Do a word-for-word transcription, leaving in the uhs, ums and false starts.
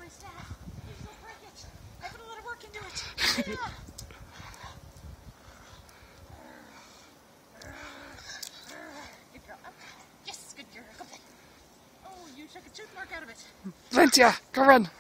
staff. Please don't break it. I put a lot of work into it. Yeah. Good girl. Up. Yes, good girl. Go back. Oh, you took a tooth mark out of it. Cynthia, go run.